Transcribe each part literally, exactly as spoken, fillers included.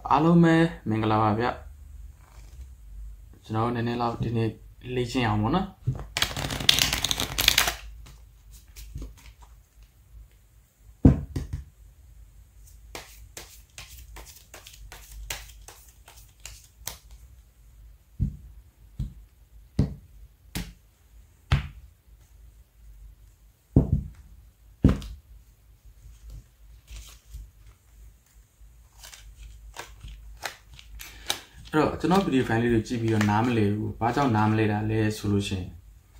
အားလုံးပဲမင်္ဂလာပါဗျကျွန်တော်နည်းနည်းလောက်ဒီနေ့လေ့ကျင့်အောင်ပေါ့နော်အဲ့တော့ကျွန်တော် video file လေးတွေကြည့်ပြီးတော့နားမလည်ဘူး။ဘာကြောင့်နားမလဲတာလဲဆိုလို့ရှိရင်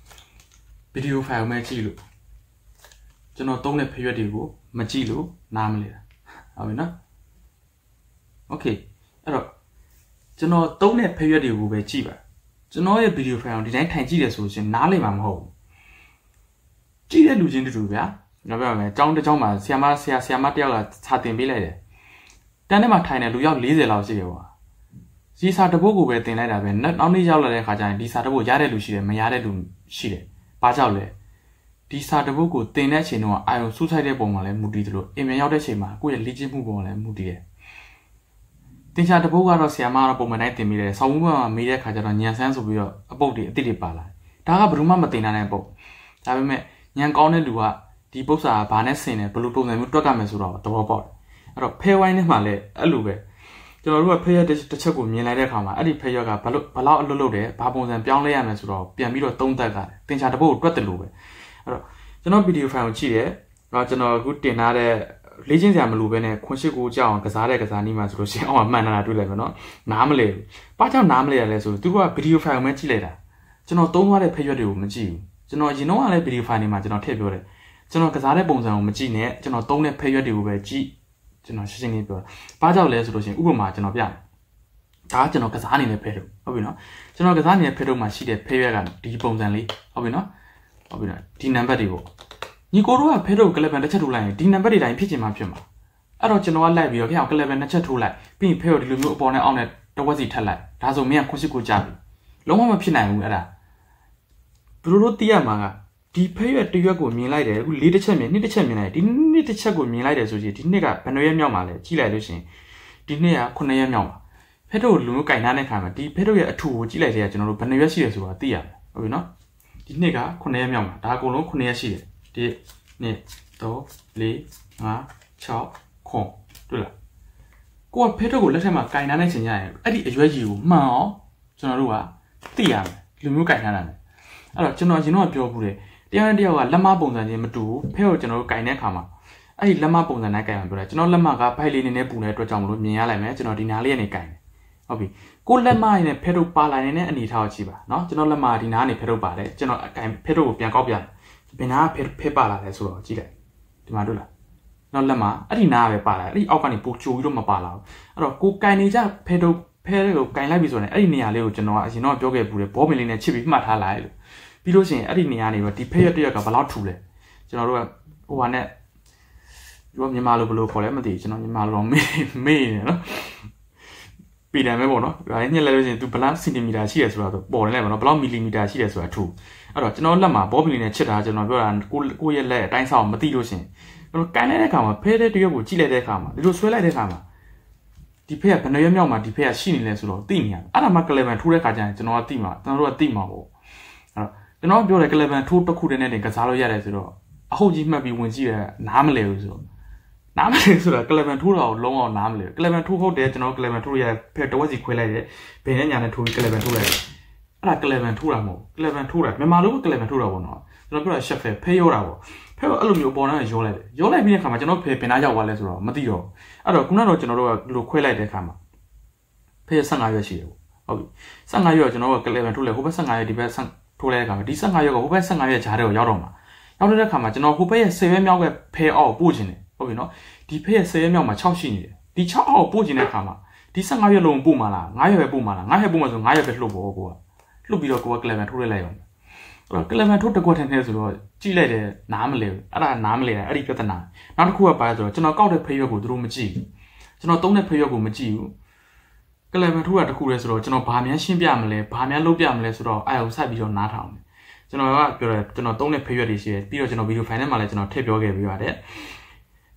video file မဲ့ကြည့်လို့ကျွန်တော်သုံးတဲ့ဖရွက်တွေကိုမကြည့်လို့နားမလဲတာ။ဟုတ်ပြီနော်။ Okay အဲ့တော့ကျွန်တော်သုံးတဲ့ဖရွက်တွေကိုပဲကြည့်ပါ။ကျွန်တော်ရဲ့ video file ကိုဒီတိုင်းထိုင်ကြည့်တယ်ဆိုရင်နားလည်မှာမဟုတ်ဘူး။ကြည့်တဲ့လူချင်းတူတူဗျာ။ကျွန်တော်ပြောမယ်အကြောင်းတစ်ကြောင်းမှာဆရာမဆရာဆရာမတယောက်ကစာသင်ပေးလိုက်တယ်။တန်းထဲမှာထိုင်တဲ့လူရောက်၄၀လောက်ရှိတယ်ကွာ။ဒီစာတပုတ်ကိုပဲတင်လိုက်တာပဲနောက်နေ့ရောက်လာတဲ့ခါကျရင်ဒီစာတပုတ်ရတဲ့လူရှိတယ်မရတဲ့လူရှိတယ်။ဘာကြောင့်လဲ။ဒီစာတပုတ်ကိုတင်တဲ့အချိန်တော့အာယုံစူးစိုက်တဲ့ပုံမှာလည်းမူတည်သလိုအင်မြန်ရောက်တဲ့အချိန်မှာကိုယ့်ရဲ့လေ့ကျင့်မှုပုံမှာလည်းမူတည်တယ်။တင်စာတပုတ်ကတော့ဆရာမကတော့ပုံမှန်တိုင်းတင်ပြီးတယ်။ဆောင်းမှုမှာမေးတဲ့ခါကျတော့ညံဆန်းဆိုပြီးတော့အပုတ်တွေအတိတ်တွေပါလာ။ဒါကဘယ်သူမှမတင်နိုင်တဲ့ပုတ်။ဒါပေမဲ့ညံကောင်းတဲ့လူကဒီပုတ်စာကဘာနဲ့ဆင်တယ်ဘယ်လိုပုံစံမျိုးတွက်ကမယ်ဆိုတော့သဘောပေါက်တယ်။အဲ့တော့ဖဲဝိုင်းထဲမှာလည်းအဲ့လိုပဲကျွန်တော်တို့ကဖရက်တစ်ချက်ကိုမြင်လိုက်တဲ့အခါမှာအဲ့ဒီဖရက်ကဘလို့ဘလောက်အလွတ်လွတ်တယ်ဘာပုံစံပြောင်းလဲရမယ်ဆိုတော့ပြန်ပြီးတော့သုံးသပ်ကြတယ်တင်ချာတပုတ်ကိုတွက်တယ်လို့ပဲအဲ့တော့ကျွန်တော်ဗီဒီယိုဖိုင်ကိုကြည့်တယ်တော့ကျွန်တော်အခုတင်ထားတဲ့လေ့ကျင့်စရာမလိုဘဲနဲ့ခွန်ရှိကိုကြောက်အောင်ကစားတဲ့ကစားနည်းမှာဆိုလို့ရှိရင်အောက်မှာမှန်တာတွေ့လိုက်မယ်နော်နားမလဲဘူးဘာကြောင့်နားမလဲရလဲဆိုသူကဗီဒီယိုဖိုင်ကိုမှကြည့်လိုက်တာကျွန်တော်သုံးသွားတဲ့ဖရက်တွေကိုမကြည့်ဘူးကျွန်တော်ရင်တော့ကလည်းဗီဒီယိုဖိုင်တွေမှာကျွန်တော်ထည့်ပြောတယ်ကျွန်တော်ကစားတဲ့ပုံစံကိုမကြည့်နဲ့ကျွန်တော်သုံးတဲ့ဖရက်တွေကိုပဲကြည့်ကျွန်တော်ရှင်းရှင်းလေးပြောတာဘာကြောင့်လဲဆိုလို့ရှိရင်ဥပမာကျွန်တော်ပြမယ်ဒါကကျွန်တော်ကစားနေတဲ့ဖဲတော့ဟုတ်ပြီနော်ကျွန်တော်ကစားနေတဲ့ဖဲတော့မှာရှိတဲ့ဖဲရွက်ကဒီပုံစံလေးဟုတ်ပြီနော်ဟုတ်ပြီနော်ဒီနံပါတ်တွေပေါ့ညီကိုတို့ကဖဲတော့ကလပ်ပန်တစ်ချက်ထိုးလိုက်ရင်ဒီနံပါတ်တွေတိုင်းဖြစ်ချင်မှဖြစ်မှာအဲ့တော့ကျွန်တော်ကလိုက်ပြီးတော့ခင်ဗျာကလပ်ပန်နှစ်ချက်ထိုးလိုက်ပြီးရင်ဖဲတော့ဒီလိုမျိုးအပေါ်နဲ့အောက်နဲ့တစ်ဝက်စီထပ်လိုက်ဒါဆိုမင်းကခွန်ရှိကိုကြားပြီလုံးဝမဖြစ်နိုင်ဘူးအဲ့ဒါဘယ်လိုလုပ်သိရမှာကဒီဖဲရွက်တရွက်ကိုမြင်လိုက်တယ်အခုလေးတစ်ချက်မြင်နှစ်တစ်ချက်မြင်လိုက်ဒီနှစ်တစ်ချက်ကိုမြင်လိုက်တယ်ဆိုရင်ဒီနှစ်ကဘယ်နှရက်မြောက်မှာလဲကြည့်လိုက်လို့ရှင်ဒီနှစ်ကခုနှစ်ရက်မြောက်မှာဖဲတို့လူမျိုးကင်ထားတဲ့ခါမှာဒီဖဲတို့ရဲ့အထူကိုကြည့်လိုက်တဲ့ကကျွန်တော်တို့ဘယ်နှရက်ရှိတယ်ဆိုတာသိရမယ်ဟုတ်ပြီနော်ဒီနှစ်ကခုနှစ်ရက်မြောက်မှာဒါအကုန်လုံးခုနှစ်ရက်ရှိတယ်ဒီနှစ်သုံးလေးငါးခြောက်ခုတွေ့လားကိုကဖဲတို့ကိုလက်ထက်မှာကင်ထားတဲ့ချိန်ကျရင်အဲ့ဒီအရွက်ကြီးကိုမှန်အောင်ကျွန်တော်တို့ကသိရမယ်လူမျိုးကင်ထားတာအဲ့တော့ကျွန်တော်ရင်တော့ပြောဘူးတယ်တရားနဲ့တရားကလက်မပုံစံချင်းမတူဘူးဖဲကိုကျွန်တော်တို့ကင်တဲ့ခါမှာအဲ့ဒီလက်မပုံစံနဲ့ကင်မှာပြောတယ်ကျွန်တော်လက်မကဖိုက်လေးနေနဲ့ပူနေတဲ့အတွက်ကြောင့်မလို့မြင်ရလိုက်မယ်ကျွန်တော်ဒီနားလေးကနေကင်တယ်ဟုတ်ပြီကိုလက်မရင်းနဲ့ဖဲထုတ်ပါလာနေတဲ့အနေထားကိုကြည့်ပါเนาะကျွန်တော်လက်မဒီနားနေဖဲထုတ်ပါတယ်ကျွန်တော်အကင်ဖဲထုတ်ကိုပြန်ကောက်ပြတယ်ဘယ်နာကဖဲဖဲပါလာလဲဆိုတော့ကြည့်လိုက်ဒီမှာတွေ့လားနောက်လက်မအဲ့ဒီနားပဲပါလာအဲ့ဒီအောက်ကနေပိုချိုပြီးတော့မပါလာဘူးအဲ့တော့ကိုကင်နေကြဖဲထုတ်ဖဲတွေကိုကင်လိုက်ပြီဆိုရင်အဲ့ဒီနေရာလေးကိုကျွန်တော်အရင်တော့ပြောခဲ့ပူတယ်ဘောမင်လေးနဲ့ချစ်ပြီးမှတ်ထားလိုက်လို့ပြီးလို့ရှိရင်အဲ့ဒီနေရာနေပဲဒီဖဲရတရက်ကဘယ်လောက်ထူလဲကျွန်တော်တို့ကဟိုဟာနဲ့ပြောမြန်မာလိုဘယ်လိုခေါ်လဲမသိဘူးကျွန်တော်မြန်မာလိုတော့မေးမေးနေနော်ပြည်တယ်မဲပေါ့နော်ဒါညှက်လိုက်လို့ရှိရင် तू ဘယ်လောက်စင်တီမီတာရှိရဆိုတာဆိုပေါ်နေလိုက်ပါနော်ဘယ်လောက်မီလီမီတာရှိရဆိုတာထူအဲ့တော့ကျွန်တော်လက်မှာဘောပလီနဲ့ချစ်တာကျွန်တော်ပြောတာကိုကိုရဲ့လက်အတိုင်းဆောင်မသိလို့ရှိရင်ကျွန်တော်ကန်လိုက်တဲ့အခါမှာဖဲတဲ့တရက်ကိုကြည့်လိုက်တဲ့အခါမှာဒီလိုဆွဲလိုက်တဲ့အခါမှာဒီဖဲကဘယ်နှရက်မြောက်မှာဒီဖဲကရှိနေလဲဆိုတော့သိနေရတယ်အဲ့ဒါမှကလဗန်ထိုးတဲ့အခါကျရင်ကျွန်တော်ကသိမှာကျွန်တော်တို့ကသိမှာပေါ့အဲ့တော့ကျွန်တော်ပြောတယ်ကလဗန်ထိုးတစ်ခုတည်းနဲ့တင်ကစားလို့ရတယ်ဆိုတော့အဟုတ်ကြီးမှတ်ပြီးဝင်ကြည့်ရနားမလဲဘူးဆိုတော့နားမလဲဆိုတာကလဗန်ထိုးတာကိုလုံးအောင်နားမလဲကလဗန်ထိုးဟုတ်တယ်ကျွန်တော်ကလဗန်ထိုးရဖဲတဝက်စီခွဲလိုက်တယ်ဘယ်နဲ့ညာနဲ့ထိုးပြီးကလဗန်ထိုးလိုက်တယ်အဲ့ဒါကလဗန်ထိုးတာမဟုတ်ကလဗန်ထိုးတာမြန်မာလိုကလဗန်ထိုးတာပေါ့နော်ကျွန်တော်ပြောတာရှက်ဖဲဖဲရောတာပေါ့ဖဲအဲ့လိုမျိုးပေါ်နေရောလိုက်တယ်ရောလိုက်ပြီးတဲ့ခါမှာကျွန်တော်ဖဲပင်သားရောက်သွားလဲဆိုတော့မသိတော့အဲ့တော့ခုနကတော့ကျွန်တော်တို့ကလိုခွဲလိုက်တဲ့ခါမှာဖဲဆယ့်ငါးရက်ရှိတယ်ပေါ့ဟုတ်ပြီဆယ့်ငါးရက်ကျွန်တော်ကကလဗန်ထိုးလဲဟိုဘက်ဆယ့်ငါးရက်ဒီဘက်ထိုးလိုက်တဲ့ခါမှာဒီဆယ့်ငါးရက်ကဟိုဘက်ဆယ့်ငါးရက်ဂျားတွေကိုရောက်တော့မှာရောက်တဲ့ခါမှာကျွန်တော်ဟိုဘက်ရဲ့ဆယ်ရက်မြောက်ကဖဲအောက်ပို့ခြင်းတယ်ဟုတ်ပြီနော်ဒီဖဲရဲ့ဆယ်ရက်မြောက်မှာ၆ရှိနေတယ်ဒီ၆အောက်ပို့ခြင်းတဲ့ခါမှာဒီဆယ့်ငါးရက်လုံးပို့မှာလားငါးရက်ပဲပို့မှာလားငါးရက်ပို့မှာဆိုငါးရက်ပဲလှုပ်ပေါ့ကိုကလှုပ်ပြီးတော့ကိုကကလဗန်ထိုးလိုက်လိုက်အောင်အဲ့တော့ကလဗန်ထိုးတစ်ခွက်ထန်းနေဆိုတော့ကြည့်လိုက်တယ်နားမလဲဘူးအဲ့ဒါနားမလဲတာအဲ့ဒီပြဿနာနောက်တစ်ခုကပါဆိုတော့ကျွန်တော်ကောက်တဲ့ဖဲရွက်ကိုသူတို့မကြည့်ဘူးကျွန်တော်သုံးတဲ့ဖဲရွက်ကိုမကြည့်ဘူးကလဗန်ထိုးတာတစ်ခုလဲဆိုတော့ကျွန်တော်ဘာများရှင်းပြမလဲဘာများလုပ်ပြမလဲဆိုတော့အဲ့အောင်ဆက်ပြီးတော့နားထောင်တယ်ကျွန်တော်ကပြောတယ်ကျွန်တော်သုံးတဲ့ဖဲရွက်တွေရှိတယ်ပြီးတော့ကျွန်တော်ဗီဒီယိုဖိုင်ထဲမှာလည်းကျွန်တော်ထည့်ပြောခဲ့ပြီးပါတယ်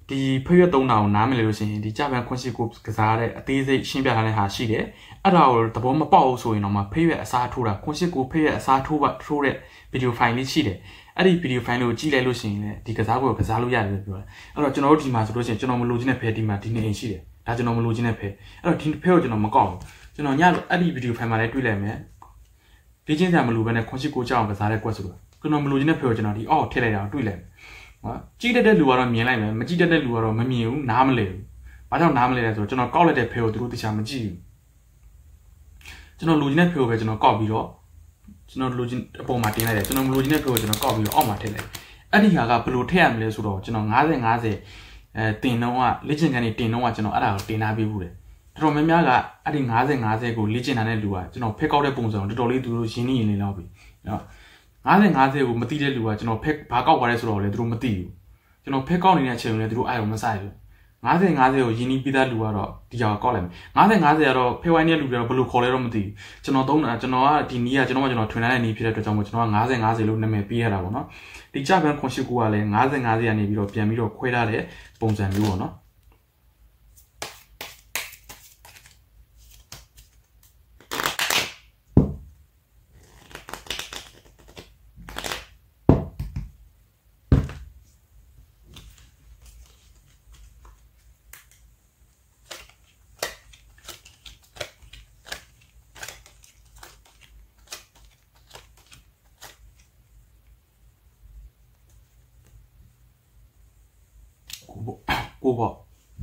ဒီဖရွက်သုံးတာကိုနားမလဲလို့ရှိရင်ဒီကြပန်ခွန်ရှိကိုကစားတဲ့အသေးစိတ်ရှင်းပြထားတဲ့ဟာရှိတယ်အဲ့ဒါကိုသဘောမပေါက်ဆိုရင်တော့မှဖရွက်အစားထိုးတာခွန်ရှိကိုဖရွက်အစားထိုးပါထိုးတဲ့ဗီဒီယိုဖိုင်လေးရှိတယ်အဲ့ဒီဗီဒီယိုဖိုင်လေးကိုကြည့်လိုက်လို့ရှိရင်လည်းဒီကစားပွဲကိုကစားလို့ရတယ်လို့ပြောတယ်အဲ့တော့ကျွန်တော်တို့ဒီမှာဆိုလို့ရှိရင်ကျွန်တော်မလိုချင်တဲ့ဖဲဒီမှာဒီနေအိမ်ရှိတယ်ဒါကျွန်တော်မလိုချင်တဲ့ဖဲအဲ့တော့ဒီဖဲကိုကျွန်တော်မကောက်ဘူးကျွန်တော်ညအဲ့ဒီဗီဒီယိုဖိုင်မှာလည်းတွေ့လိုက်မယ်ဒီချင်းစရာမလိုဘဲနဲ့ခွန်ရှိကိုကြောက်အောင်ကစားတဲ့ကွက်ဆိုတော့ကျွန်တော်မလိုချင်တဲ့ဖဲကိုကျွန်တော်ဒီအောက်ထည့်လိုက်တာတွေ့လိုက်နော်ကြည့်တဲ့လူကတော့မြင်လိုက်မယ်မကြည့်တဲ့လူကတော့မမြင်ဘူးနားမလဲဘူးဘာကြောင့်နားမလဲလဲဆိုတော့ကျွန်တော်ကောက်လိုက်တဲ့ဖဲကိုသူတို့တခြားမကြည့်ဘူးကျွန်တော်လူချင်းတဲ့ဖဲကိုပဲကျွန်တော်ကောက်ပြီးတော့ကျွန်တော်လူချင်းအပေါ်မှာတင်လိုက်တယ်ကျွန်တော်လူချင်းတဲ့ဖဲကိုကျွန်တော်ကောက်ပြီးတော့အောက်မှာထည့်လိုက်အဲ့ဒီဟာကဘယ်လိုထည့်ရမလဲဆိုတော့ကျွန်တော်50 50အဲတင်တော့ကလေ့ကျင့်ခန်းနေတင်တော့ကကျွန်တော်အဲ့ဒါကိုတင်ထားပေးဘူးတယ်တော်တော်များများကအဲ့ဒီ50 50ကိုလေ့ကျင့်ထားတဲ့လူကကျွန်တော်ဖဲကောက်တဲ့ပုံစံကိုတော်တော်လေးသူတို့ရင်းနှီးရင်းနေလောက်ပြီနော်50 50ကိုမသိတဲ့လူကကျွန်တော်ဖက်ဘာကောက်သွားလဲဆိုတော့လေသူတို့မသိဘူးကျွန်တော်ဖက်ကောက်နေတဲ့အချိန်လည်းသူတို့အဲ့လိုမဆိုင်ဘူး50 50ကိုရင်းနှီးပြီးသားလူကတော့ဒီကြောင်ကောက်လိုက်မယ်50 50ကတော့ဖက်ဝိုင်းတဲ့လူတွေတော့ဘယ်လိုခေါ်လဲတော့မသိဘူးကျွန်တော်သုံးတာကျွန်တော်ကဒီနီးကကျွန်တော်ကကျွန်တော်ထွင်ထားတဲ့နီးဖြစ်တဲ့အတွက်ကြောင့်မို့ကျွန်တော်က50 50လို့နာမည်ပေးရတာပေါ့နော်ဒီကြပန်ခွန်ရှိကူကလည်း50 50ကနေပြီးတော့ပြန်ပြီးတော့ခွဲထားတဲ့ပုံစံမျိုးပေါ့နော်ကိုပေါ့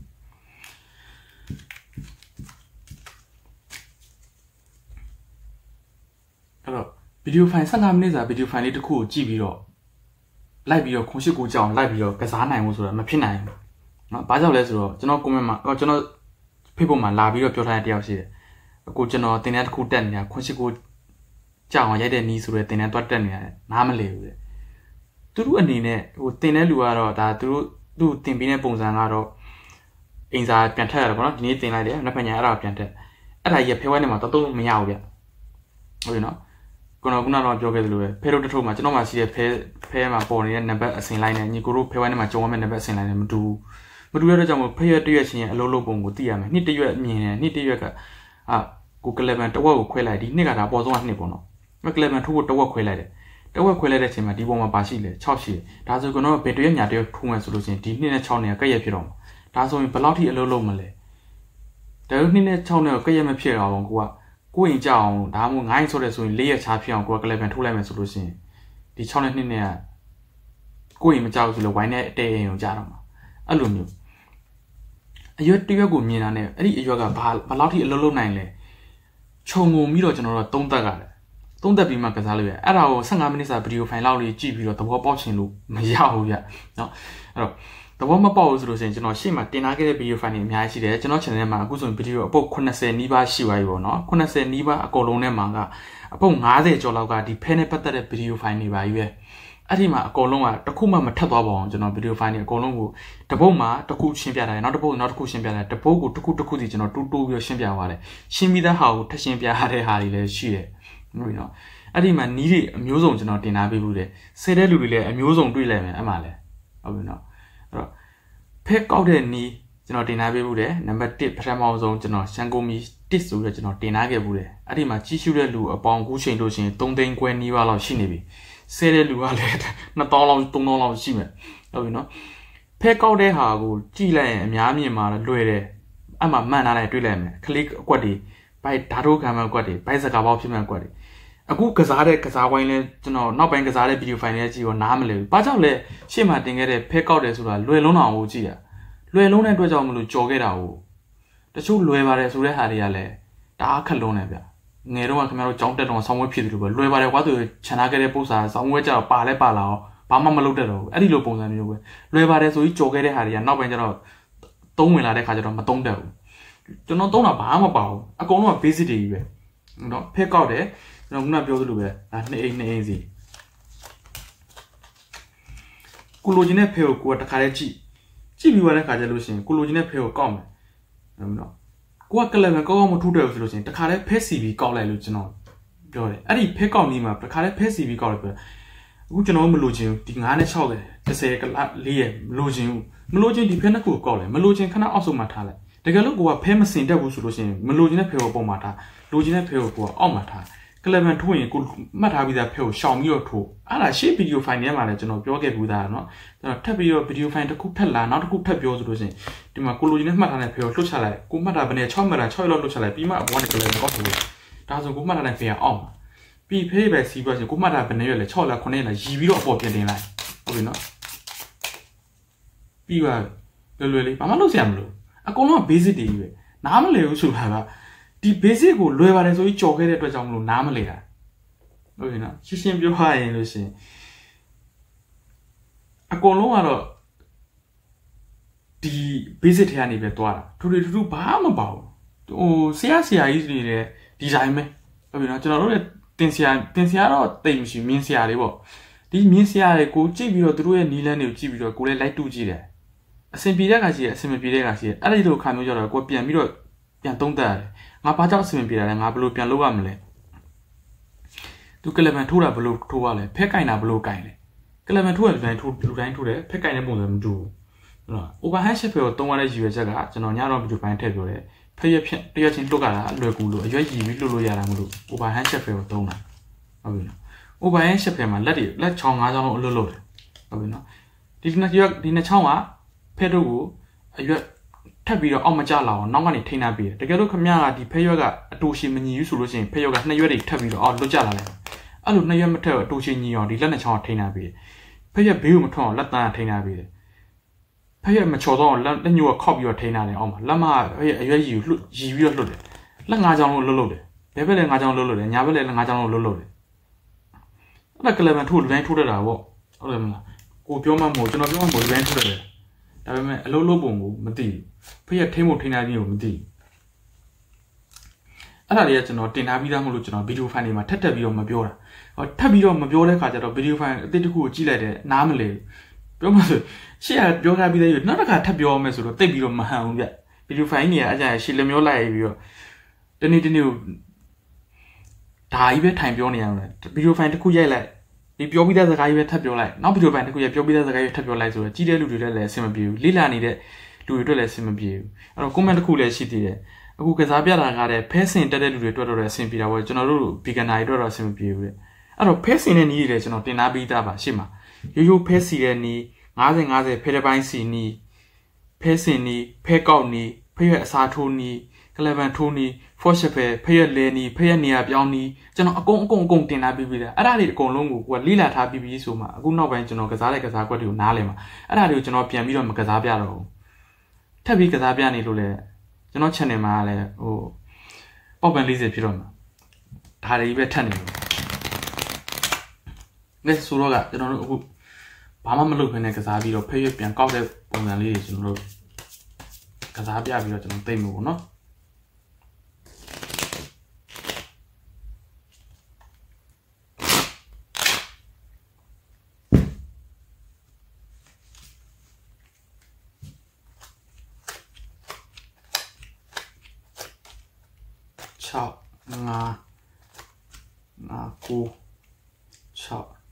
အဲ့တော့ဗီဒီယိုဖိုင်15မိနစ်စာဗီဒီယိုဖိုင်လေးတစ်ခုကိုကြည့်ပြီးတော့လိုက်ပြီးတော့ခွန်ရှိကိုကြောင်လိုက်ပြီးတော့ကစားနိုင်ဖို့ဆိုတာမဖြစ်နိုင်ဘူးเนาะဘာကြောင့်လဲဆိုတော့ကျွန်တော် comment မှာကျွန်တော် Facebook မှာလာပြီးတော့ပြောထားတဲ့တယောက်ရှိတယ်အခုကျွန်တော်တင်တဲ့တစ်ခုတက်နေတာခွန်ရှိကိုကြောင်ရိုက်တဲ့နီးဆိုတဲ့တင်တဲ့တွတ်တက်နေရတယ်နားမလဲဘူးလေသူတို့အနေနဲ့ဟိုတင်တဲ့လူကတော့ဒါသူတို့သူ့တင်ပြီးတဲ့ပုံစံကတော့အင်စာပြန်ထက်ရတယ်ပေါ့နော်ဒီနေ့တင်လိုက်တယ်နောက်ဖက်ညာအဲ့ဒါပြန်ထက်အဲ့ဒါကြီးဖဲဝဲနေမှာတော့တော့မရဘူးဗျဟုတ်ပြီနော်ကျွန်တော်ခုနကတော့ပြောခဲ့သလိုပဲဖဲတို့တစ်ထုပ်မှာကျွန်တော်မှရှိတဲ့ဖဲဖဲမှာပေါ်နေတဲ့နံပါတ်အစင်လိုက်နဲ့ညီကိုတို့ဖဲဝဲနေမှာကြုံရမယ့်နံပါတ်အစင်လိုက်နဲ့မတူမတူရတဲ့ကြောင့်မို့ဖဲရွက်တရွက်ချင်းရဲ့အလုံးလုံးပုံကိုသိရမယ်နှစ်တရွက်မြင်တယ်နှစ်တရွက်ကအာကိုကလဗန်တဝက်ကိုခွဲလိုက်ဒီနှစ်ကဒါအပေါ်ဆုံးကနှစ်ပေါ့နော်မကလဗန်ထိုးကိုတဝက်ခွဲလိုက်တယ်တဝက်ခွဲလိုက်တဲ့အချိန်မှာဒီပုံမှာပါရှိလေ6ရှိတယ်ဒါဆိုကျွန်တော်ဘယ်တရွက်ညာတရွက်ထိုးမှဆိုလို့ရှိရင်ဒီနှစ်နဲ့6နဲ့ကက်ရက်ဖြစ်တော့မှာဒါဆိုရင်ဘယ်လောက်ထိအလုံးလုံးမလဲဒါလို့နှစ်နဲ့6နဲ့ကက်ရက်မဖြစ်တော့ဘူးကိုကကိုရင်ကြအောင်ဒါမှမဟုတ်9ရင်ဆိုတဲ့ဆိုရင်၄ရက်ချားဖြစ်အောင်ကိုကကလဗန်ထိုးလိုက်မယ်ဆိုလို့ရှိရင်ဒီ6နဲ့2နဲ့ကကိုရင်မကြောက်ဆိုလို့ဝိုင်းနဲ့အတဲအိမ်ကိုကြာတော့မှာအဲ့လိုမျိုးအရွက်တရွက်ကိုမြင်တာနဲ့အဲ့ဒီအရွက်ကဘာဘယ်လောက်ထိအလုံးလုံးနိုင်လဲခြုံငုံပြီးတော့ကျွန်တော်တို့သုံးသပ်ရတယ်သုံးသက်ပြီးမှကစားလို့ရအဲ့ဒါကို15မိနစ်စာဗီဒီယိုဖိုင်လောက်လေးကြည့်ပြီးတော့သဘောပေါက်ချင်လို့မရဘူးဗျเนาะအဲ့တော့သဘောမပေါက်ဘူးဆိုလို့ရှိရင်ကျွန်တော်ရှေ့မှာတင်ထားခဲ့တဲ့ဗီဒီယိုဖိုင်တွေအများကြီးရှိတယ်ကျွန်တော် channel မှာအခုဆိုရင်ဗီဒီယိုအပုတ်80နီးပါးရှိသွားပြီပေါ့เนาะ80နီးပါးအကုန်လုံးထဲမှာကအပုတ်50ကျော်လောက်ကဒီဖဲနဲ့ပတ်သက်တဲ့ဗီဒီယိုဖိုင်တွေပါကြီးပဲအဲ့ဒီမှာအကုန်လုံးကတစ်ခုမှမထပ်သွားပါအောင်ကျွန်တော်ဗီဒီယိုဖိုင်တွေအကုန်လုံးကိုတပုတ်မှာတစ်ခုရှင်းပြတယ်နောက်တစ်ပုတ်နောက်တစ်ခုရှင်းပြတယ်တပုတ်ကိုတစ်ခုတစ်ခုစီကျွန်တော်တူးတူးပြီးရှင်းပြသွားတယ်ရှင်းပြီးသားဟာကိုထပ်ရှင်းပြရတဲ့ဟာတွေလည်းရှိတယ်ဟုတ်ပြီနော်အဲ့ဒီမှာနီးတွေအမျိုးစုံကျွန်တော်တင်ထားပေးဘူးတယ်ဆဲတဲ့လူတွေလည်းအမျိုးစုံတွေ့လိုက်မယ်အဲ့မှာလဲဟုတ်ပြီနော်အဲ့တော့ဖက်ကောက်တဲ့နီးကျွန်တော်တင်ထားပေးဘူးတယ်နံပါတ်1ပထမဆုံးကျွန်တော်ရှန်ကုန်မီတစ်ဆိုပြီးကျွန်တော်တင်ထားခဲ့ဘူးတယ်အဲ့ဒီမှာကြီးစုတဲ့လူအပေါင်းကူးချိန်လို့ရှိရင်3သိန်းခွဲနီးပါးလောက်ရှိနေပြီဆဲတဲ့လူကလည်းနှစ်သောင်းလောက်သုံးသောင်းလောက်ရှိမယ်ဟုတ်ပြီနော်ဖက်ကောက်တဲ့ဟာကိုကြည့်လိုက်ရင်အများမြင်မှာလွယ်တယ်အဲ့မှာမှန်ထားတယ်တွေ့လိုက်မယ်ကလစ်အကွက်တွေဘိုက်ဓာတ်ထိုးခံမဲ့အကွက်တွေဘိုက်စကားပေါက်ဖြစ်မဲ့အကွက်တွေအခုကစားတဲ့ကစားဝိုင်းလဲကျွန်တော်နောက်ပိုင်းကစားတဲ့ဗီဒီယိုဖိုင်တွေကြည့်တော့နားမလဲဘူး။ဘာကြောင့်လဲရှေ့မှာတင်ခဲ့တဲ့ဖဲကောက်တယ်ဆိုတာလွယ်လုံးအောင်ကိုကြည့်ရ။လွယ်လုံးတဲ့အတွက်ကြောင့်မလို့ကြော်ခဲ့တာကိုတချို့လွယ်ပါတယ်ဆိုတဲ့ဟာတွေကလည်းတအားခက်လုံးတယ်ဗျ။ငယ်တော့ကခင်ဗျားတို့ကြောင်းတက်တော့ဆောင်းဝဲဖြစ်တယ်လို့ပဲလွယ်ပါတယ်ကွာသူခြံထားခဲ့တဲ့ပု္ပ္ပာဆောင်းဝဲကြတော့ပါလဲပါလာအောင်ဘာမှမလုပ်တတ်တော့ဘူး။အဲ့ဒီလိုပုံစံမျိုးပဲလွယ်ပါတယ်ဆိုပြီးကြော်ခဲ့တဲ့ဟာတွေကနောက်ပိုင်းကျတော့သုံးဝင်လာတဲ့ခါကျတော့မသုံးတတ်ဘူး။ကျွန်တော်သုံးတာဘာမှမပါဘူး။အကုန်လုံးက basic တွေကြီးပဲ။နော်ဖဲကောက်တယ်ကျွန်တော်ခုနပြောသလိုပဲဒါနှစ်အိမ်နှစ်အိမ်စီကိုလိုချင်တဲ့ဖဲကိုကိုကတခါတည်းကြည့်ကြည့်ပြီးသွားတဲ့ခါကျလို့ရှိရင်ကိုလိုချင်တဲ့ဖဲကိုကောက်မယ်ဟုတ်နော်ကိုကကလပ်မယ်ကောက်ကောက်မထူးတယ်ဆိုလို့ရှိရင်တခါတည်းဖဲစီပြီးကောက်လိုက်လို့ကျွန်တော်ပြောတယ်အဲ့ဒီဖဲကောက်နီးမှာတခါတည်းဖဲစီပြီးကောက်လိုက်ပြောအခုကျွန်တော်မလို့ချင်းဒီnineနဲ့sixလေtenကလေးရမလို့ချင်းမလို့ချင်းဒီဖဲနှစ်ခုကောက်လေမလို့ချင်းခဏအောက်ဆုံးမှာထားလိုက်တကယ်လို့ကိုကဖဲမစင်တက်ဘူးဆိုလို့ရှိရင်မလို့ချင်းတဲ့ဖဲကိုပုံမှာထားလိုချင်တဲ့ဖဲကိုကိုကအောက်မှာထားကလဗန်ထိုးရင်ကိုမှတ်ထားပြီးသားဖဲကိုရှောင်ပြီးတော့ထိုးအဲ့ဒါရှေ့ဗီဒီယိုဖိုင်ထဲမှာလည်းကျွန်တော်ပြောခဲ့ဘူးသားเนาะကျွန်တော်ထပ်ပြီးတော့ဗီဒီယိုဖိုင်တစ်ခုထပ်လာနောက်တစ်ခုထပ်ပြောဆိုလို့ရှိရင်ဒီမှာကိုလိုချင်တဲ့မှတ်ထားတဲ့ဖဲကိုလှုပ်ချလိုက်ကိုမှတ်ထားဘယ်နဲ့sixမှတ်ထားsixလောက်လှုပ်ချလိုက်ပြီးမှအပေါ်ကနေကလဗန်ကောက်ထိုးဒါဆိုကိုမှတ်ထားတဲ့ဖဲကအောက်မှာပြီးဖဲပဲစီးပွားရှင်ကိုမှတ်ထားဘယ်နဲ့ရွက်လဲsixလားnineလားရီပြီးတော့အပေါ်ပြင်တင်လိုက်ဟုတ်ပြီเนาะပြီးပါလွယ်လွယ်လေးဘာမှလုပ်စရာမလိုအကုန်လုံးက basic တွေကြီးပဲနားမလည်ဘူးဆိုတာကဒီ basic ကိုလွယ်ပါတယ်ဆိုပြီးကြော်ခဲ့တဲ့အတွက်ကြောင့်မလို့နားမလည်တာဟုတ်ပြီနော်ရှင်းရှင်းပြောရရင်လို့ရှင်အကုန်လုံးကတော့ဒီ basic ထဲကနေပဲတွားတာထူထူထူထူဘာမှမပေါ့ဟိုဆရာဆရာကြီးတွေလည်းဒီဇိုင်းပဲဟုတ်ပြီနော်ကျွန်တော်တို့လည်းတင်ဆရာတင်ဆရာတော့တိတ်မရှိမြင်းဆရာလေးပေါ့ဒီမြင်းဆရာတွေကိုကြည့်ပြီးတော့သူတို့ရဲ့နီးလန်းတွေကိုကြည့်ပြီးတော့ကိုလည်းလိုက်တူးကြည့်တယ်အစင်ပြေတဲ့ခါရှိတယ်အစင်မပြေတဲ့ခါရှိတယ်အဲ့ဒီလိုခံမျိုးကြတော့ကိုပြန်ပြီးတော့ပြန်သုံးသပ်ရတယ်ငါဘာကြောင့်အစင်ပြေတာလဲငါဘယ်လိုပြန်လုပ်ရမလဲသူကလဗန်ထိုးတာဘယ်လိုထိုးရလဲဖက်ကင်တာဘယ်လိုကင်လဲကလဗန်ထိုးရလူတိုင်းထိုးလူတိုင်းထိုးတယ်ဖက်ကင်တဲ့ပုံစံမတူဘူးဟုတ်လား overhand shift ကိုသုံးရတဲ့ရည်ရွယ်ချက်ကကျွန်တော်ညတော့ဗီဒီယိုပိုင်းထည့်ပြောတယ်ဖက်ရဖြင့်တရချင်းလွတ်ကြတာအလွယ်ကူလို့အရွက်ရည်ပြီးလွတ်လို့ရတာမလို့ overhand shift ကိုသုံးတာဟုတ်ပြီနော် overhand shift မှာလက်တွေလက်ချောင်း၅ချောင်းလုံးအလွတ်လွတ်တယ်ဟုတ်ပြီနော်ဒီနှစ်ရွက်ဒီနှစ်ချောင်းကဖက်တို့ကိုအရွက်ထပ်ပြီးတော့အောက်မကျလာအောင်နောက်ကနေထိန်းထားပြီးတယ်တကယ်လို့ခမရကဒီဖက်ရွက်ကအတူရှင်မညီဘူးဆိုလို့ရှိရင်ဖက်ရွက်ကနှစ်ရွက်တွေထပ်ပြီးတော့အောက်လွတ်ကျလာတယ်အဲ့လိုနှစ်ရွက်မထက်အတူရှင်ညီအောင်ဒီလက်နှစ်ချောင်းကိုထိန်းထားပြီးတယ်ဖက်ရွက်ဘေးကိုမထွက်အောင်လက်သားထိန်းထားပြီးတယ်ဖက်ရွက်မချော်တော့လက်လက်ညိုကခောက်ပြီးတော့ထိန်းထားတယ်အောက်မှာလက်မအရွက်ရည်ကိုလှရည်ပြီးတော့လှုပ်တယ်လက်ငါးချောင်းလုံးလှုပ်လှုပ်တယ်ဘယ်ဘက်လဲငါးချောင်းလှုပ်လှုပ်တယ်ညာဘက်လဲငါးချောင်းလုံးလှုပ်လှုပ်တယ်အဲ့ဒါကလဗန်ထိုးလူတိုင်းထိုးတတ်တာပေါ့ဟုတ်တယ်မလားကိုပြောမှမဟုတ်ကျွန်တော်ပြောမှမဟုတ်လူတိုင်းထိုးတတ်တယ်ဒါပေမဲ့အလုံးလုံးပုံကိုမသိဘူးဖက်ထိမ့်ဖို့ထိန်းထားခြင်းကိုမသိဘူးအဲ့ဒါတွေကကျွန်တော်တင်ထားပြီးသားမလို့ကျွန်တော်ဗီဒီယိုဖိုင်တွေမှာထပ်ထပ်ပြီးတော့မပြောတာဟောထပ်ပြီးတော့မပြောတဲ့ခါကျတော့ဗီဒီယိုဖိုင်အသစ်တစ်ခုကိုကြည့်လိုက်တယ်နားမလဲပြောမှဆိုရှေ့ကပြောထားပြီးသားရွနောက်တစ်ခါထပ်ပြောမယ်ဆိုတော့တိတ်ပြီးတော့မဟန်ဘူးဗျဗီဒီယိုဖိုင်ကြီးကအကြရှေ့လက်မျိုးလိုက်ပြီးတော့တနေ့တနေ့ကိုဒါကြီးပဲထိုင်ပြောနေရတယ်ဗီဒီယိုဖိုင်တစ်ခုရိုက်လိုက်ဒီပြောပြီးတဲ့စကားကြီးပဲထပ်ပြောလိုက်နောက်ဗီဒီယိုဖိုင်တစ်ခုရပြောပြီးတဲ့စကားကြီးထပ်ပြောလိုက်ဆိုတော့ကြီးတဲ့လူတွေလည်းအဆင်မပြေဘူးလိလာနေတဲ့လူတွေအတွက်လည်းအဆင်မပြေဘူးအဲ့တော့ comment တစ်ခုလည်းရှိသေးတယ်အခုကစားပြတာကားတဲ့ဖဲစင်တက်တဲ့လူတွေအတွက်တော့အဆင်ပြေတာပေါ့ကျွန်တော်တို့ beginner တွေအတွက်တော့အဆင်မပြေဘူးလေအဲ့တော့ဖဲစင်တဲ့နီးတွေလည်းကျွန်တော်တင်ထားပြီးသားပါရှေ့မှာရိုးရိုးဖဲစီတဲ့နီးfifty fiftyဖဲတစ်ပိုင်းစီနီးဖဲစင်နီးဖဲကောက်နီးဖဲရအစားထိုးနီးကလဗန်ထိုးနီး four ship ဖဲဖဲရလဲနီးဖဲရနေရာပြောင်းနီးကျွန်တော်အကုန်အကုန်အကုန်တင်ထားပြီးပြီလားအဲ့ဒါတွေအကုန်လုံးကိုကိုကလိလာထားပြီးပြီဆိုမှအခုနောက်ပိုင်းကျွန်တော်ကစားတဲ့ကစားကွက်တွေကိုနားလည်မှာအဲ့ဒါတွေကိုကျွန်တော်ပြန်ပြီးတော့မကစားပြတော့ဘူးထပ်ပြီးကစားပြနေလို့လေကျွန်တော် channel မှာလည်းဟိုပေါက်ပန်fortyဖြစ်တော့မှာဒါတွေပဲထပ်နေလို့လက်ဆိုတော့ကကျွန်တော်တို့အခုဘာမှမလုပ်ခင်နဲ့ကစားပြီးတော့ဖဲရွက်ပြန်ကောက်တဲ့ပုံစံလေးတွေကျွန်တော်တို့ကစားပြပြီးတော့ကျွန်တော်သိမ့်မှာပေါ့နော်six five five九six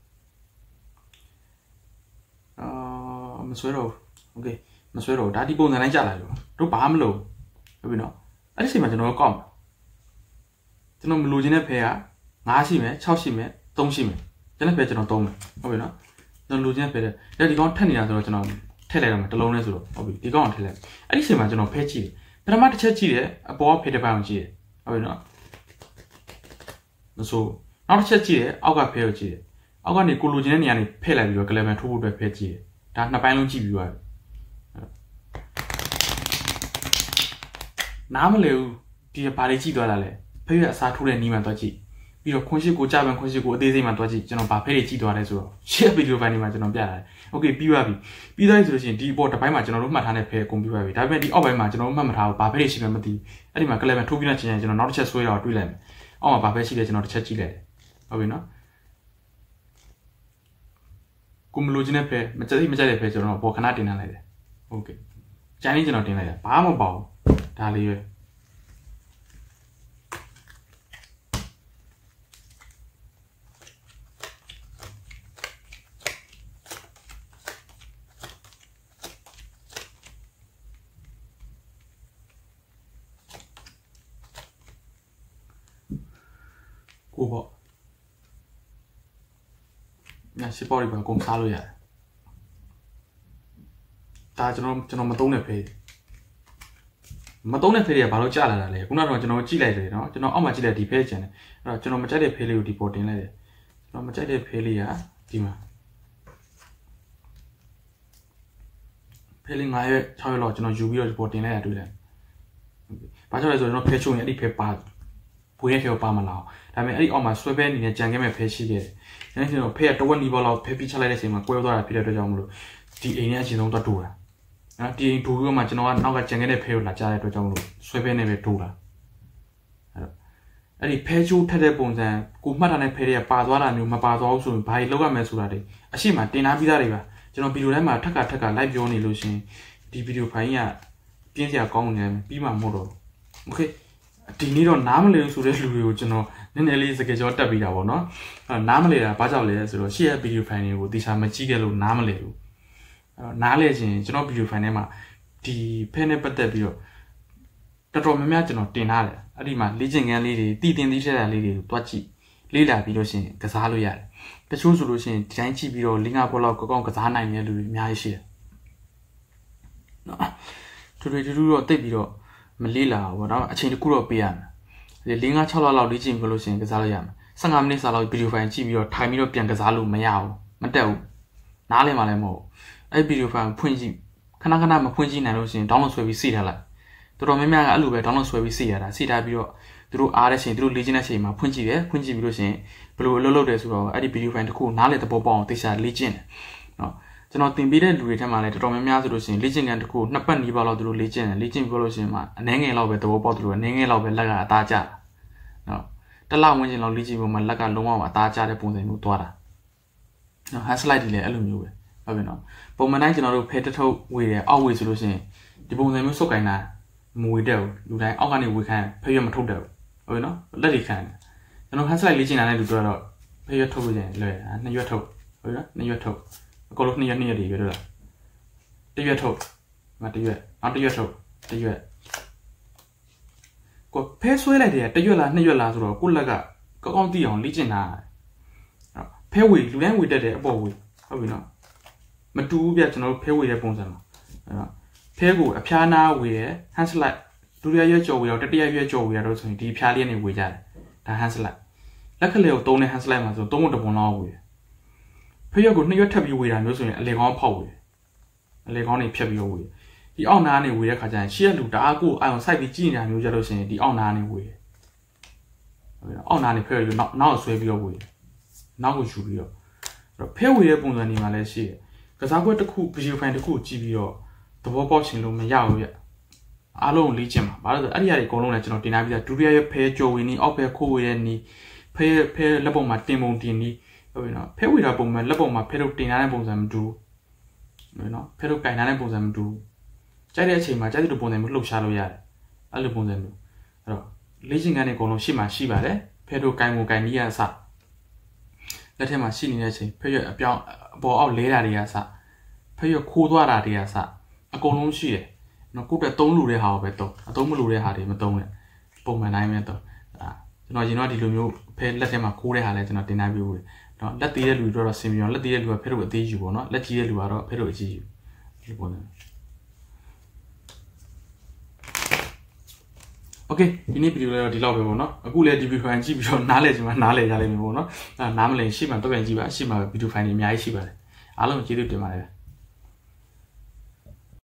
အာမဆွဲတော့โอเคမဆွဲတော့ဒါဒီပုံစံတိုင်းကြာလာလို့တို့ဘာမှမလုပ်ဟုတ်ပြီနော်အဲ့ဒီချိန်မှာကျွန်တော်ကောက်ကျွန်တော်မလိုချင်တဲ့ဖဲကfiveရှိမယ်sixရှိမယ်threeရှိမယ်ကျန်တဲ့ဖဲကျွန်တော်သုံးမယ်ဟုတ်ပြီနော်ကျွန်တော်လိုချင်တဲ့ဖဲတဲ့ဒီကောင်ထက်နေတာဆိုတော့ကျွန်တော်ထည့်လိုက်တော့မယ်တစ်လုံးလဲဆိုတော့ဟုတ်ပြီဒီကောင်ကိုထည့်လိုက်အဲ့ဒီချိန်မှာကျွန်တော်ဖဲကြည့်တယ်ပထမတစ်ချက်ကြည့်တယ်အပေါ်ကဖဲတစ်ပိုင်းကိုကြည့်တယ်ဟုတ်ပြီနော်မဆိုနောက်တစ်ချက်ကြည့်တယ်အောက်ကဖဲကိုကြည့်တယ်အောက်ကနေကိုလိုချင်တဲ့နေရာနေဖဲလိုက်ပြီးတော့ကလဗန်ထိုးဖို့အတွက်ဖဲကြည့်တယ်ဒါနှစ်ပိုင်းလုံးကြည့်ပြီးသွားပြီနားမလဲဘူးဒီဘာတွေကြည့်သွားတာလဲဖဲရအစားထိုးတဲ့နီးမှသွားကြည့်ပြီးတော့ခွန်ရှိကိုကြပန်ခွန်ရှိကိုအသေးစိတ်မှသွားကြည့်ကျွန်တော်ဘာဖဲတွေကြည့်သွားလဲဆိုတော့ share ဗီဒီယိုပိုင်းဒီမှာကျွန်တော်ပြတာတယ်โอเคပြီးသွားပြီပြီးသွားပြီဆိုလို့ရှိရင်ဒီအပေါ်တစ်ပိုင်းမှာကျွန်တော်တို့မှတ်ထားတဲ့ဖဲအကုန်ပြီးသွားပြီဒါပေမဲ့ဒီအောက်ပိုင်းမှာကျွန်တော်တို့မှတ်မထားဘူးဘာဖဲတွေရှိမှမသိဘူးအဲ့ဒီမှာကလဗန်ထိုးပြီးတော့ချင်းချင်းကျွန်တော်နောက်တစ်ချက်ဆွဲတော့တွေးလိုက်မယ်အောက်မှာဘာဖဲရှိလဲကျွန်တော်တစ်ချက်ကြည့်လိုက်တယ်ဟုတ်ပြီနော်ကိုမလိုချင်တဲ့ဖဲမကြိုက်မကြိုက်တဲ့ဖဲကျွန်တော်ပေါ်ခဏတင်ထားလိုက်တယ်โอเคကျန်နေကျွန်တော်တင်လိုက်တာဘာမှမပေါ့ဒါလေးပဲကိုပေါ့ညစီပေါ်ရီပါကုန်စားလို့ရတယ်ဒါကျွန်တော်ကျွန်တော်မသုံးတဲ့ဖေးမသုံးတဲ့ဖေးတွေကဘာလို့ကြာလာတာလဲခုနကတော့ကျွန်တော်ကြည့်လိုက်တယ်နော်ကျွန်တော်အောက်မှာကြည့်လိုက်ဒီဖေးကျန်တယ်အဲ့တော့ကျွန်တော်မကြိုက်တဲ့ဖေးလေးကိုဒီပေါ်တင်လိုက်တယ်ကျွန်တော်မကြိုက်တဲ့ဖေးလေးကဒီမှာဖေးလေး၅ရက်၆ရက်လောက်ကျွန်တော်ယူပြီးတော့ဒီပေါ်တင်လိုက်တာတွေ့တယ်ဘာကြောင့်လဲဆိုတော့ကျွန်တော်ဖေးချုံရင်အဲ့ဒီဖေးပါဘွေးရဲ့ဖေးကိုပါမလာအောင်ဒါပေမဲ့အဲ့ဒီအောက်မှာဆွဲပဲအနေနဲ့ကြံခဲ့မဲ့ဖေးရှိခဲ့တယ်အဲ့ဒီတော့ဖေးကတဝက်နီဘောလောက်ဖေးပြချလိုက်တဲ့အချိန်မှာကွဲသွားတာဖြစ်တဲ့အတွက်ကြောင့်မလို့ဒီအိမ်နဲ့အချင်းဆုံးတော့တူတာနော်ဒီအိမ်တူပြီးမှကျွန်တော်ကနောက်ကကြံခဲ့တဲ့ဖေးကိုလာကြားတဲ့အတွက်ကြောင့်မလို့ဆွဲပဲနဲ့ပဲတူတာအဲ့တော့အဲ့ဒီဖေးချိုးထက်တဲ့ပုံစံကိုမှတ်ထားတဲ့ဖေးတွေကပါသွားတာမျိုးမပါသွားဘူးဆိုရင်ဘာတွေလုပ်ရမလဲဆိုတာတွေအရှိမတင်ထားပြီးသားတွေပါကျွန်တော်ဗီဒီယိုထဲမှာထက်ကထက်က live ပြောနေလို့ရှင်ဒီဗီဒီယိုဖိုင်ကပြင်းစရာကောင်းနေတယ်ပြီးမှမဟုတ်တော့โอเคဒီနေ့တော့နားမလည်ဘူးဆိုတဲ့လူတွေကိုကျွန်တော်နည်းနည်းလေးစကားကြောတက်ပြီးတာပေါ့နော်အဲ့နားမလည်တာဘာကြောင့်လဲဆိုတော့ရှေ့ရဲ့ဗီဒီယိုဖိုင်တွေကိုတေချာမကြည့်ခဲ့လို့နားမလည်ဘူးအဲ့တော့နားလဲခြင်းကျွန်တော်ဗီဒီယိုဖိုင်ထဲမှာဒီဖဲနဲ့ပတ်သက်ပြီးတော့တော်တော်များများကျွန်တော်တင်ထားတယ်အဲ့ဒီမှာလေ့ကျင့်ခန်းလေးတွေတည်တင်သိတဲ့လေးတွေတွားကြည့်လေ့လာပြီးလို့ရှိရင်ကစားလို့ရတယ်တချို့ဆိုလို့ရှိရင်ဒီတိုင်းကြည့်ပြီးတော့လင်းငါဘောလောက်ကောက်ကောက်ကစားနိုင်တဲ့လူတွေအများကြီးရှိတယ်နော်သူတွေတူတူတော့တိတ်ပြီးတော့မလေးလာဘူးတော့အချိန်တစ်ခုတော့ပေးရမယ်ဒီ၄၅၆လလောက်လေ့ကျင့်ပြီးလို့ရှိရင်ကစားလို့ရမယ်၁၅မိနစ်စာလောက်ဗီဒီယိုဖိုင်ကြည့်ပြီးတော့ထိုင်ပြီးတော့ပြန်ကစားလို့မရဘူးမတက်ဘူးနားလည်မှလည်းမဟုတ်အဲ့ဗီဒီယိုဖိုင်ဖွင့်ကြည့်ခဏခဏမဖွင့်ကြည့်နိုင်လို့ရှိရင် download ဆွဲပြီးစီးထားလိုက်တော်တော်များများကအဲ့လိုပဲ download ဆွဲပြီးစီးရတာစီးထားပြီးတော့သူတို့အားတဲ့ချိန်သူတို့လေ့ကျင့်တဲ့ချိန်မှာဖွင့်ကြည့်တယ်ဖွင့်ကြည့်ပြီးလို့ရှိရင်ဘယ်လိုအလုပ်လုပ်တယ်ဆိုတော့အဲ့ဒီဗီဒီယိုဖိုင်တစ်ခုနားလည်သဘောပေါက်အောင်သိချာလေ့ကျင့်တယ်နော်ကျွန်တော်သင်ပေးတဲ့လူတွေထက်မှလည်းတော်တော်များများဆိုလို့ရှိရင်လေ့ကျင့်ခန်းတစ်ခုနှစ်ပတ်နီးပါးလောက်သူတို့လေ့ကျင့်တယ်လေ့ကျင့်ပြီးလို့ရှိရင်မှအနည်းငယ်လောက်ပဲသဘောပေါက်သူတို့အနည်းငယ်လောက်ပဲလက်ကအသားကျတာနော်တစ်လဝန်းကျင်လောက်လေ့ကျင့်ပြီးမှလက်ကလုံးဝအသားကျတဲ့ပုံစံမျိုးသွားတာနော် hand slide တွေလည်းအဲ့လိုမျိုးပဲဟုတ်ပြီနော်ပုံမှန်တိုင်းကျွန်တော်တို့ဖဲတထုတ်ဝေတယ်အောက်ဝေဆိုလို့ရှိရင်ဒီပုံစံမျိုးစုပ်ကင်တာမဝေတဲ့ဘူးလူတိုင်းအောက်ကနေဝေခိုင်းဖဲရမထုတ်တဲ့ဘူးဟုတ်ပြီနော်လက်တွေခံတယ်ကျွန်တော် hand slide လေ့ကျင့်တာနဲ့လူတို့ကတော့ဖဲရထုတ်လို့ရတယ်လွယ်တာနှစ်ရွက်ထုတ်ဟုတ်ပြီနော်နှစ်ရွက်ထုတ်အကုန်လုံးနှစ်ရက်နှစ်ရက်တွေပဲလို့လားတစ်ရွက်ထုတ်မတစ်ရွက်နောက်တစ်ရွက်ထုတ်တစ်ရွက်ကိုဖဲဆွဲလိုက်တယ်တစ်ရွက်လားနှစ်ရွက်လားဆိုတော့ကိုလက်ကကောင်းကောင်းသိအောင်လေ့ကျင့်တာအဲ့ဖဲဝေလူတိုင်းဝေတက်တယ်အပေါ်ဝေဟုတ်ပြီနော်မတူဘူးပြကျွန်တော်တို့ဖဲဝေတဲ့ပုံစံမှာအဲ့တော့ဖဲကိုအဖျားနာဝေတယ် hand slide ဒုတိယရွက်ကြော်ဝေတော့တတိယရွက်ကြော်ဝေရတော့ဆိုရင်ဒီဖျားလေးနဲ့ဝေကြတယ်ဒါ hand slide လက်ကလေးကိုသုံးတဲ့ hand slide မှာဆိုသုံးဖို့တပုံလောက်ဝေဖဲရွက်ကိုနှစ်ရွက်ထပ်ပြီးဝေတာမျိုးဆိုရင်အလေကောင်းဖောက်ဝေအလေကောင်းနေဖြတ်ပြီးဝေဒီအောက်နားနေဝေတဲ့ခါကျရင်ရှေ့ကလူတအားကိုအာရုံစိုက်ပြီးကြည့်နေတာမျိုးကြလို့ရှိရင်ဒီအောက်နားနေဝေဟုတ်ပြီအောက်နားနေဖဲရွက်နောက်နောက်ဆွဲပြီးတော့ဝေနောက်ကိုယူပြီးတော့အဲ့တော့ဖဲဝေတဲ့ပုံစံတွေမှာလည်းရှိတယ်ကစားပွဲတစ်ခုဗီဒီယိုဖိုင်တစ်ခုကြည့်ပြီးတော့သဘောပေါက်ချင်လို့မရဘူးပြအားလုံးလေ့ကျင့်ပါဘာလို့လဲအဲ့ဒီအရာတွေအကုန်လုံးလည်းကျွန်တော်တင်ထားပြီးသားဒုတိယရဖဲကြော်ဝေနီအောက်ဖဲခိုးဝေတဲ့နီဖဲဖဲလက်ပုံမှာတင်ပုံတင်နီဟုတ်ပြီနော်ဖဲဝေတာပုံမှန်လက်ပုံမှာဖဲတို့တင်ထားတဲ့ပုံစံမတူဘူးနော်ဖဲတို့ကင်ထားတဲ့ပုံစံမတူကြိုက်တဲ့အချိန်မှာကြိုက်တဲ့ပုံစံမျိုးလှုပ်ရှားလို့ရတယ်အဲ့လိုပုံစံမျိုးအဲ့တော့လေ့ကျင့်ခန်းတွေအကုန်လုံးရှေ့မှာရှိပါတယ်ဖဲတို့ကင်ကိုကင်နီးရအစလက်ထက်မှာရှိနေတဲ့အချိန်ဖဲရွက်အပြောင်းအပေါ်အောက်လဲတာတွေကအစဖဲရွက်ခိုးသွားတာတွေကအစအကုန်လုံးရှိတယ်နော်ကိုယ့်တက်သုံးလူတဲ့ဟာကိုပဲသုံးအသုံးမလို့တဲ့ဟာတွေမသုံးနဲ့ပုံမှန်တိုင်းပဲသုံးအာကျွန်တော်ရင်တော့ဒီလိုမျိုးဖဲလက်ထဲမှာခိုးတဲ့ဟာလဲကျွန်တော်တင်ထားပြီးဘူးနော်လက်သေးတဲ့လူတွေတော့ဆင်ပြီးတော့လက်သေးတဲ့လူကဖဲတို့အသေးယူပေါ့နော်လက်ကြီးတဲ့လူကတော့ဖဲတို့အကြီးယူဒီပုံစံโอเคဒီနေ့ဗီဒီယိုလေးတော့ဒီလောက်ပဲပေါ့နော်အခုလည်းဒီဗီဒီယိုဖိုင်ကြည့်ပြီးတော့နားလည်ချင်မှနားလည်ကြလိမ့်မယ်ပေါ့နော်အဲနားမလည်ရှေ့မှာတော့ပြန်ကြည့်ပါရှေ့မှာဗီဒီယိုဖိုင်တွေအများကြီးရှိပါတယ်အားလုံးကျေးဇူးတင်ပါတယ်